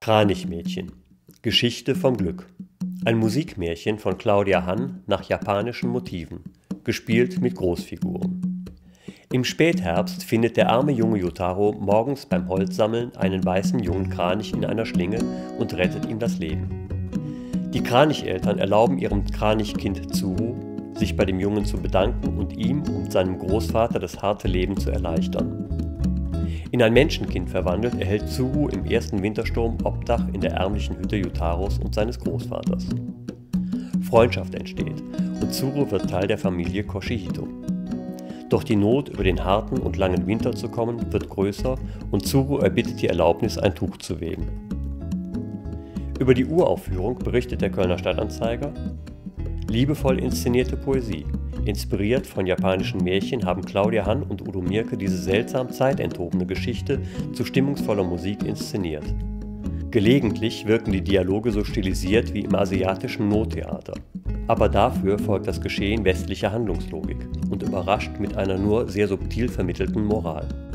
Kranichmädchen – Geschichte vom Glück. Ein Musikmärchen von Claudia Hann nach japanischen Motiven, gespielt mit Großfiguren. Im Spätherbst findet der arme junge Yutaro morgens beim Holzsammeln einen weißen jungen Kranich in einer Schlinge und rettet ihm das Leben. Die Kranicheltern erlauben ihrem Kranichkind Tsuru, sich bei dem Jungen zu bedanken und ihm und seinem Großvater das harte Leben zu erleichtern. In ein Menschenkind verwandelt, erhält Tsuru im ersten Wintersturm Obdach in der ärmlichen Hütte Yutaros und seines Großvaters. Freundschaft entsteht und Tsuru wird Teil der Familie Koshihito. Doch die Not, über den harten und langen Winter zu kommen, wird größer und Tsuru erbittet die Erlaubnis, ein Tuch zu weben. Über die Uraufführung berichtet der Kölner Stadtanzeiger: Liebevoll inszenierte Poesie. Inspiriert von japanischen Märchen haben Claudia Hann und Udo Mierke diese seltsam zeitenthobene Geschichte zu stimmungsvoller Musik inszeniert. Gelegentlich wirken die Dialoge so stilisiert wie im asiatischen No-Theater. Aber dafür folgt das Geschehen westlicher Handlungslogik und überrascht mit einer nur sehr subtil vermittelten Moral.